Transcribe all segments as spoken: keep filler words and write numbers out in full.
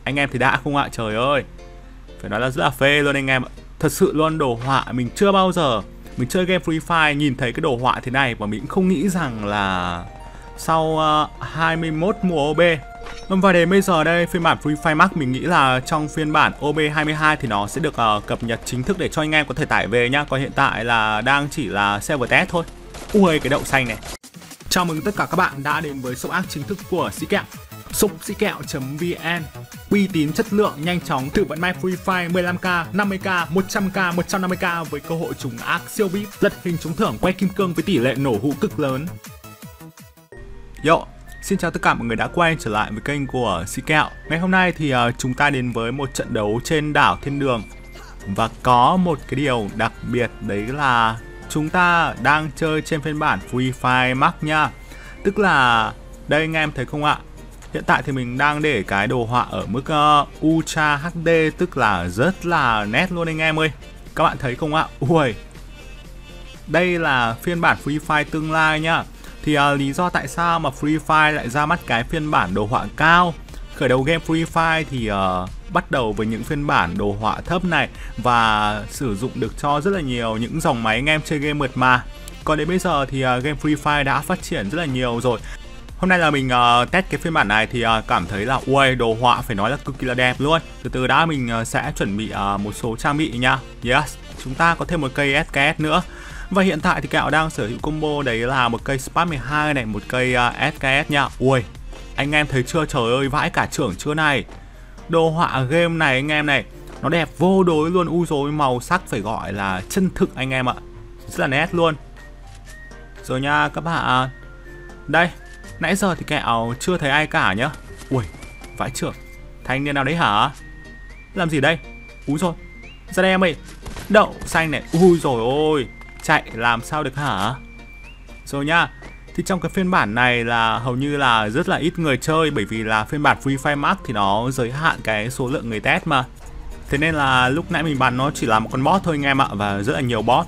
Anh em thì đã không ạ? Trời ơi, phải nói là rất là phê luôn anh em ạ. Thật sự luôn, đồ họa mình chưa bao giờ mình chơi game Free Fire nhìn thấy cái đồ họa thế này, và mình cũng không nghĩ rằng là sau uh, hai mươi mốt mùa ô bê. Và đến bây giờ đây, phiên bản Free Fire Max mình nghĩ là trong phiên bản ô bê hai mươi hai thì nó sẽ được uh, cập nhật chính thức để cho anh em có thể tải về nhá. Còn hiện tại là đang chỉ là server test thôi. Ui, cái đậu xanh này. Chào mừng tất cả các bạn đã đến với shop app chính thức của Sĩ Kẹo. shop sĩ kẹo chấm vn, uy tín, chất lượng, nhanh chóng, thử vận may Free Fire mười lăm k, năm mươi k, một trăm k, một trăm năm mươi k với cơ hội trúng ác siêu vê i pê, lật hình trúng thưởng quay kim cương với tỷ lệ nổ hũ cực lớn. Yo, xin chào tất cả mọi người đã quay trở lại với kênh của Sĩ Kẹo. Ngày hôm nay thì uh, chúng ta đến với một trận đấu trên đảo Thiên Đường. Và có một cái điều đặc biệt, đấy là chúng ta đang chơi trên phiên bản Free Fire Max nha. Tức là đây anh em thấy không ạ? Hiện tại thì mình đang để cái đồ họa ở mức uh, Ultra hát đê, tức là rất là nét luôn anh em ơi. Các bạn thấy không ạ? Ui, đây là phiên bản Free Fire tương lai nhá. Thì uh, lý do tại sao mà Free Fire lại ra mắt cái phiên bản đồ họa cao, khởi đầu game Free Fire thì uh, bắt đầu với những phiên bản đồ họa thấp này và sử dụng được cho rất là nhiều những dòng máy anh em chơi game mượt mà. Còn đến bây giờ thì uh, game Free Fire đã phát triển rất là nhiều rồi. Hôm nay là mình uh, test cái phiên bản này thì uh, cảm thấy là ui, đồ họa phải nói là cực kỳ là đẹp luôn. Từ từ đã, mình uh, sẽ chuẩn bị uh, một số trang bị nha. Yes, chúng ta có thêm một cây ét ca ét nữa. Và hiện tại thì Kẹo đang sở hữu combo đấy là một cây Spark mười hai này, một cây uh, ét ca ét nha. Ui, anh em thấy chưa? Trời ơi, vãi cả trưởng chưa này. Đồ họa game này anh em này, nó đẹp vô đối luôn. Ui dồi, màu sắc phải gọi là chân thực anh em ạ. Rất là nét luôn. Rồi nha các bạn. Đây, nãy giờ thì Kẹo chưa thấy ai cả nhá. Ui, vãi trưởng. Thanh niên nào đấy hả? Làm gì đây? Úi rồi, ra đây em ơi. Đậu xanh này. Ui rồi ôi, chạy làm sao được hả? Rồi nha. Thì trong cái phiên bản này là hầu như là rất là ít người chơi, bởi vì là phiên bản Free Fire Max thì nó giới hạn cái số lượng người test mà. Thế nên là lúc nãy mình bắn nó chỉ là một con bot thôi anh em ạ, và rất là nhiều bot.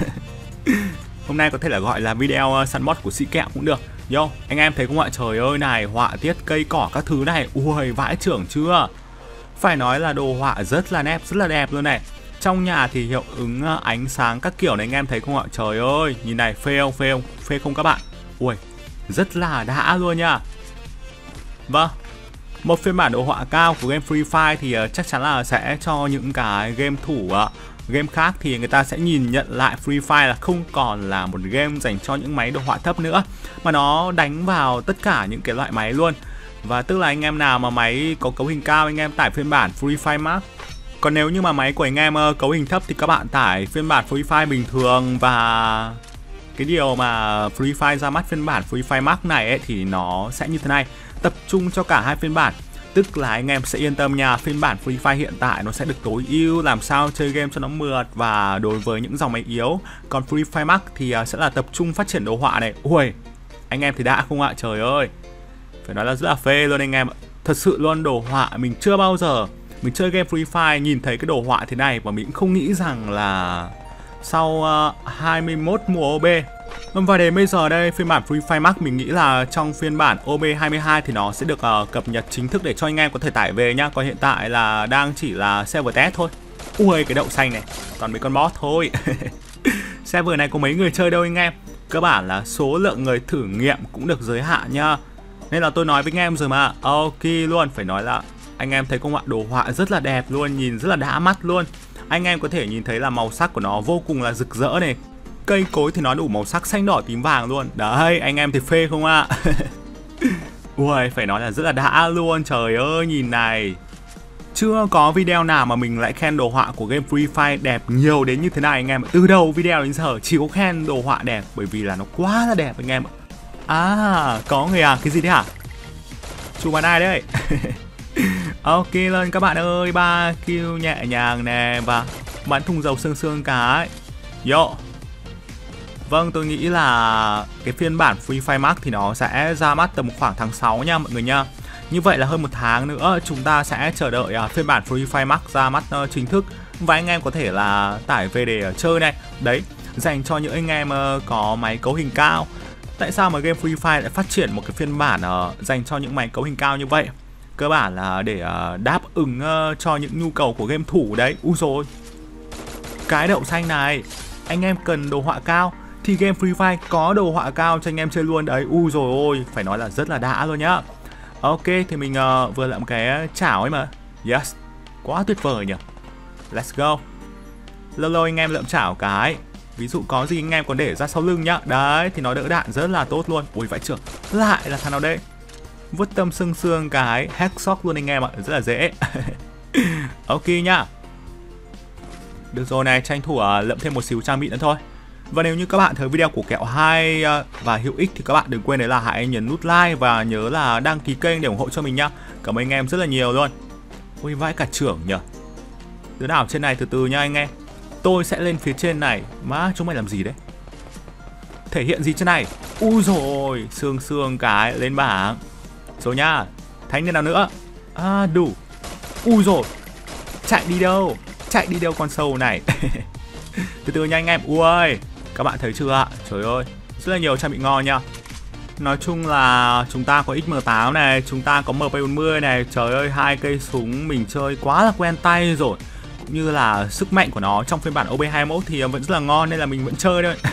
Hôm nay có thể là gọi là video săn bot của Sĩ Kẹo cũng được. Yo, anh em thấy không ạ? Trời ơi này, họa tiết cây cỏ các thứ này. Ui, vãi trưởng chưa? Phải nói là đồ họa rất là nét, rất là đẹp luôn này. Trong nhà thì hiệu ứng ánh sáng các kiểu này anh em thấy không ạ? Trời ơi, nhìn này, phê không, phê không, phê không các bạn? Ui, rất là đã luôn nha. Vâng, một phiên bản đồ họa cao của game Free Fire thì uh, chắc chắn là sẽ cho những cái game thủ uh, game khác thì người ta sẽ nhìn nhận lại Free Fire là không còn là một game dành cho những máy đồ họa thấp nữa, mà nó đánh vào tất cả những cái loại máy luôn. Và tức là anh em nào mà máy có cấu hình cao, anh em tải phiên bản Free Fire Max. Còn nếu như mà máy của anh em uh, cấu hình thấp thì các bạn tải phiên bản Free Fire bình thường. Và cái điều mà Free Fire ra mắt phiên bản Free Fire Max này ấy, thì nó sẽ như thế này, tập trung cho cả hai phiên bản. Tức là anh em sẽ yên tâm nha, phiên bản Free Fire hiện tại nó sẽ được tối ưu, làm sao chơi game cho nó mượt và đối với những dòng máy yếu. Còn Free Fire Max thì sẽ là tập trung phát triển đồ họa này. Ui, anh em thì đã không ạ? Trời ơi, phải nói là rất là phê luôn anh em ạ. Thật sự luôn, đồ họa mình chưa bao giờ mình chơi game Free Fire nhìn thấy cái đồ họa thế này, và mình cũng không nghĩ rằng là sau uh, hai mươi mốt mùa ô bê. Và đến bây giờ đây, phiên bản Free Fire Max mình nghĩ là trong phiên bản ô bê hai mươi hai thì nó sẽ được uh, cập nhật chính thức để cho anh em có thể tải về nhá. Còn hiện tại là đang chỉ là server test thôi. Ui, cái đậu xanh này, toàn mấy con bot thôi. Server này có mấy người chơi đâu anh em. Cơ bản là số lượng người thử nghiệm cũng được giới hạn nhá. Nên là tôi nói với anh em rồi mà. Ok luôn, phải nói là anh em thấy không ạ? Đồ họa rất là đẹp luôn, nhìn rất là đã mắt luôn. Anh em có thể nhìn thấy là màu sắc của nó vô cùng là rực rỡ này. Cây cối thì nó đủ màu sắc xanh đỏ tím vàng luôn. Đấy, anh em thì phê không ạ? Ui, phải nói là rất là đã luôn. Trời ơi, nhìn này. Chưa có video nào mà mình lại khen đồ họa của game Free Fire đẹp nhiều đến như thế này anh em ạ. Từ đầu video đến giờ chỉ có khen đồ họa đẹp, bởi vì là nó quá là đẹp anh em ạ. À, có người à? Cái gì đấy hả? Chú bắn ai đấy? Ok lên các bạn ơi, ba kill nhẹ nhàng nè, và bắn thùng dầu xương xương cái. Yo. Vâng, tôi nghĩ là cái phiên bản Free Fire Max thì nó sẽ ra mắt tầm khoảng tháng sáu nha mọi người nha. Như vậy là hơn một tháng nữa chúng ta sẽ chờ đợi uh, phiên bản Free Fire Max ra mắt uh, chính thức. Và anh em có thể là tải về để uh, chơi này. Đấy, dành cho những anh em uh, có máy cấu hình cao. Tại sao mà game Free Fire lại phát triển một cái phiên bản uh, dành cho những máy cấu hình cao như vậy? Cơ bản là để uh, đáp ứng uh, cho những nhu cầu của game thủ đấy. Úi dồi, cái đậu xanh này, anh em cần đồ họa cao thì game Free Fire có đồ họa cao cho anh em chơi luôn đấy. Úi dồi ôi, phải nói là rất là đã luôn nhá. Ok, thì mình uh, vừa làm một cái chảo ấy mà. Yes, quá tuyệt vời nhỉ. Let's go. Lâu lâu anh em lượm chảo cái, ví dụ có gì anh em còn để ra sau lưng nhá. Đấy, thì nó đỡ đạn rất là tốt luôn. Ui vãi trưởng, lại là thằng nào đây? Vứt tâm xương xương cái, headshot luôn anh em ạ, rất là dễ. Ok nhá. Được rồi này, tranh thủ uh, lượm thêm một xíu trang bị nữa thôi. Và nếu như các bạn thấy video của Kẹo hay uh, và hữu ích thì các bạn đừng quên đấy là hãy nhấn nút like và nhớ là đăng ký kênh để ủng hộ cho mình nhá. Cảm ơn anh em rất là nhiều luôn. Ui vãi cả trưởng nhỉ. Đứa nào trên này từ từ nha anh em. Tôi sẽ lên phía trên này. Má chúng mày làm gì đấy? Thể hiện gì trên này? Ui rồi, xương xương cái lên bảng. Rồi nhá. Thanh niên nào nữa? À đủ. Ui rồi, chạy đi đâu? Chạy đi đâu con sâu này? Từ từ nha anh em. Ui, các bạn thấy chưa ạ? Trời ơi, rất là nhiều trang bị ngon nha. Nói chung là chúng ta có ích em tám này, chúng ta có em pê bốn mươi này. Trời ơi, hai cây súng mình chơi quá là quen tay rồi. Cũng như là sức mạnh của nó trong phiên bản O B hai mươi mốt thì vẫn rất là ngon nên là mình vẫn chơi thôi.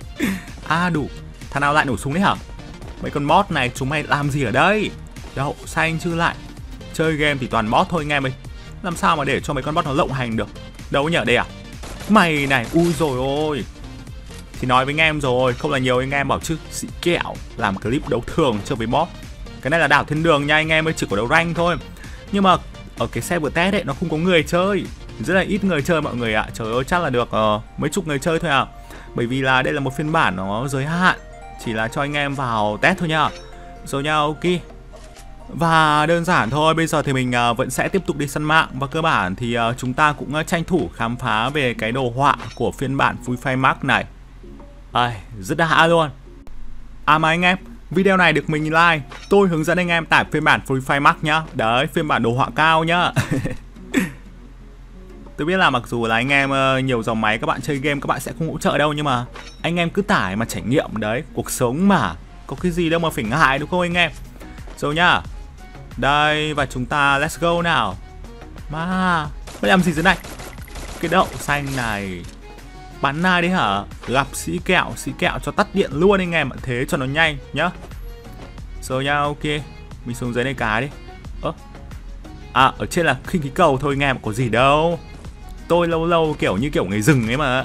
À đủ, thằng nào lại nổ súng đấy hả? Mấy con mod này chúng mày làm gì ở đây? Đậu xanh chứ lại. Chơi game thì toàn mod thôi anh em ơi. Làm sao mà để cho mấy con bot nó lộng hành được? Đâu nhở, đây à? Mày này, ui rồi ôi. Thì nói với anh em rồi, không là nhiều anh em bảo chứ sĩ Kẹo làm clip đấu thường chơi với bot. Cái này là đảo thiên đường nha anh em ơi, chỉ có đấu rank thôi. Nhưng mà ở cái server test ấy nó không có người chơi, rất là ít người chơi mọi người ạ. Trời ơi, chắc là được uh, mấy chục người chơi thôi à. Bởi vì là đây là một phiên bản nó giới hạn, chỉ là cho anh em vào test thôi nha. Rồi nha, ok. Và đơn giản thôi, bây giờ thì mình uh, vẫn sẽ tiếp tục đi săn mạng. Và cơ bản thì uh, chúng ta cũng uh, tranh thủ khám phá về cái đồ họa của phiên bản Free Fire Max này. À, rất đã luôn. À mà anh em, video này được mình like, tôi hướng dẫn anh em tải phiên bản Free Fire Max nhá. Đấy, phiên bản đồ họa cao nhá. Tôi biết là mặc dù là anh em uh, nhiều dòng máy các bạn chơi game các bạn sẽ không hỗ trợ đâu, nhưng mà anh em cứ tải mà trải nghiệm đấy, cuộc sống mà, có cái gì đâu mà phải ngại đúng không anh em. Rồi nhá. Đây, và chúng ta let's go nào. Mà mày làm gì dưới này? Cái đậu xanh này bắn ai đấy hả? Gặp sĩ Kẹo, sĩ Kẹo cho tắt điện luôn anh em ạ, thế cho nó nhanh nhá. Rồi nha, ok. Mình xuống dưới này cái đi. Ơ. À, ở trên là khinh khí cầu thôi anh em, có gì đâu. Tôi lâu lâu kiểu như kiểu người rừng ấy mà.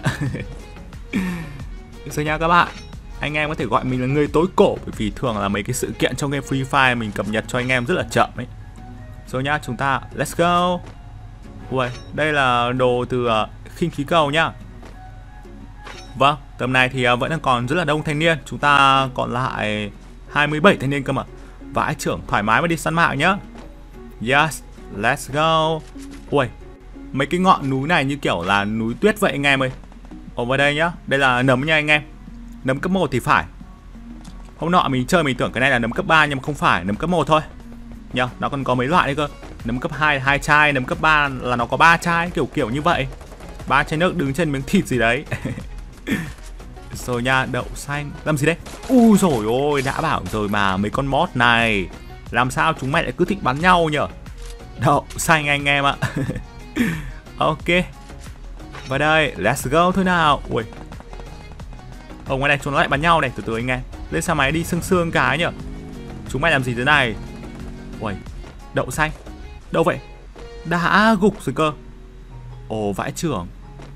Rồi nha các bạn. Anh em có thể gọi mình là người tối cổ, bởi vì thường là mấy cái sự kiện trong game Free Fire mình cập nhật cho anh em rất là chậm ấy. Rồi nhá, chúng ta let's go. Ui, đây là đồ từ uh, khinh khí cầu nhá. Vâng, tầm này thì uh, vẫn đang còn rất là đông thanh niên. Chúng ta còn lại hai mươi bảy thanh niên cơ mà. Vãi trưởng, thoải mái mà đi săn mạng nhá. Yes, let's go. Ui, mấy cái ngọn núi này như kiểu là núi tuyết vậy anh em ơi. Ở vào đây nhá, đây là nấm nha anh em. Nấm cấp một thì phải. Hôm nọ mình chơi mình tưởng cái này là nấm cấp ba nhưng mà không phải, nấm cấp một thôi. Nhờ, nó còn có mấy loại đấy cơ. Nấm cấp hai là hai chai, nấm cấp ba là nó có ba chai, kiểu kiểu như vậy. Ba chai nước đứng trên miếng thịt gì đấy. Rồi nha, đậu xanh. Làm gì đấy? Ui dồi ôi, đã bảo rồi mà, mấy con mod này làm sao chúng mày lại cứ thích bắn nhau nhở? Đậu xanh anh em ạ. Ok. Và đây, let's go thôi nào. Ui. Ở ngoài này chúng nó lại bắn nhau này, từ từ anh em. Lên xe máy đi sương sương cái nhở. Chúng mày làm gì thế này? Ui, đậu xanh. Đâu vậy? Đã gục rồi cơ. Ồ vãi trưởng.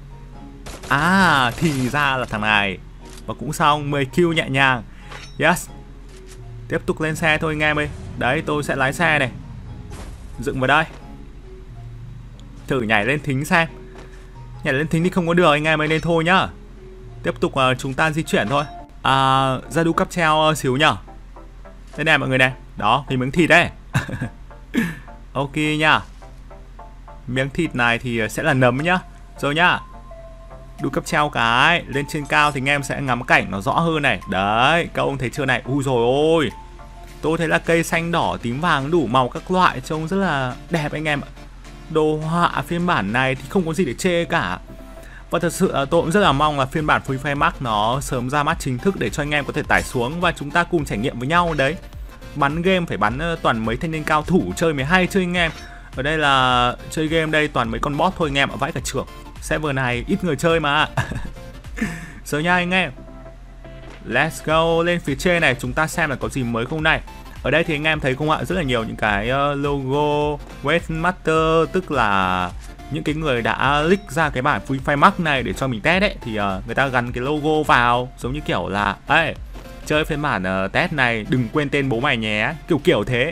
À thì ra là thằng này. Và cũng xong, mười kill nhẹ nhàng. Yes. Tiếp tục lên xe thôi anh em ơi. Đấy, tôi sẽ lái xe này. Dựng vào đây. Thử nhảy lên thính xem. Nhảy lên thính thì không có được anh em ơi, nên thôi nhá. Tiếp tục uh, chúng ta di chuyển thôi. À, ra đu cắp treo uh, xíu nhở. Đây này mọi người này. Đó, cái miếng thịt đấy. Ok nhá. Miếng thịt này thì sẽ là nấm nhá. Rồi nhá. Đu cắp treo cái. Lên trên cao thì anh em sẽ ngắm cảnh nó rõ hơn này. Đấy, các ông thấy chưa này. Ui rồi ôi. Tôi thấy là cây xanh đỏ tím vàng đủ màu các loại, trông rất là đẹp anh em ạ. Đồ họa phiên bản này thì không có gì để chê cả. Và thật sự tôi cũng rất là mong là phiên bản Free Fire Max nó sớm ra mắt chính thức để cho anh em có thể tải xuống và chúng ta cùng trải nghiệm với nhau đấy. bắn game phải bắn toàn mấy thanh niên cao thủ chơi mới hay chơi anh em. Ở đây là chơi game đây toàn mấy con boss thôi anh em ạ, vãi cả trưởng. Server này ít người chơi mà. Giờ nha anh em, let's go lên phía trên này, chúng ta xem là có gì mới không này. Ở đây thì anh em thấy không ạ, rất là nhiều những cái logo Webmaster, tức là những cái người đã leak ra cái bản Free Fire Max này để cho mình test ấy, thì uh, người ta gắn cái logo vào giống như kiểu là ê, chơi phiên bản uh, test này đừng quên tên bố mày nhé, kiểu kiểu thế.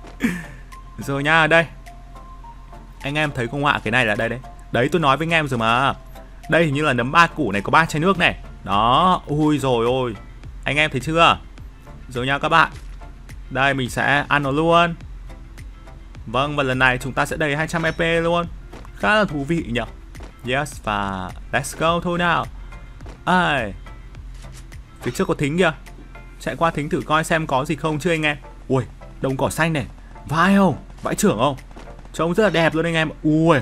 Rồi nha, đây anh em thấy không ạ, cái này là đây đấy. Đấy tôi nói với anh em rồi mà. Đây hình như là nấm ba củ này có ba chai nước này. Đó, ui rồi ôi. Anh em thấy chưa? Rồi nha các bạn. Đây mình sẽ ăn nó luôn. Vâng, và lần này chúng ta sẽ đầy hai trăm e pê luôn. Khá là thú vị nhỉ. Yes, và let's go thôi nào. Ai, phía trước có thính kìa. Chạy qua thính thử coi xem có gì không chưa anh em. Ui, đồng cỏ xanh này. Vai không? Vãi trưởng không? Trông rất là đẹp luôn anh em. Ui,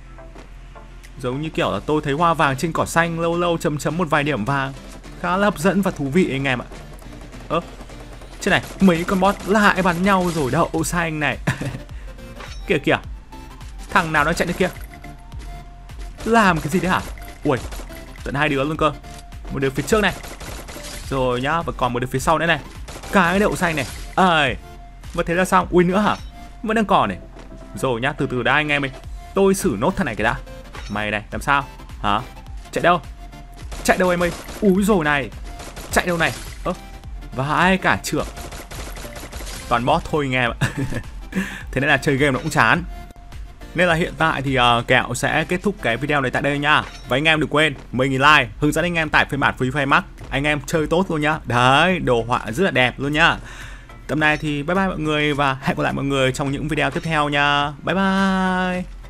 giống như kiểu là tôi thấy hoa vàng trên cỏ xanh, lâu lâu chấm chấm một vài điểm vàng. Khá là hấp dẫn và thú vị anh em ạ. Ơ, trên này mấy con boss lại bắn nhau rồi đậu xanh này. Kìa kìa, thằng nào nó chạy được kia, làm cái gì đấy hả? Ui, tận hai đứa luôn cơ. Một đứa phía trước này, rồi nhá, và còn một đứa phía sau nữa này. Cái đậu xanh này. Ơi, và thế là xong. Ui nữa hả? Vẫn đang còn này. Rồi nhá, từ từ đã anh em ơi. Tôi xử nốt thằng này cái đã. Mày này, làm sao? Hả? Chạy đâu? Chạy đâu em ơi? Úi rồi này. Chạy đâu này? Ơ, và ai cả trưởng. Toàn boss thôi anh em ạ. Thế nên là chơi game nó cũng chán. Nên là hiện tại thì uh, Kẹo sẽ kết thúc cái video này tại đây nha. Và anh em đừng quên mười nghìn like, hướng dẫn anh em tải phiên bản Free Fire Max. Anh em chơi tốt luôn nhá. Đấy, đồ họa rất là đẹp luôn nhá. Tầm này thì bye bye mọi người và hẹn gặp lại mọi người trong những video tiếp theo nha. Bye bye.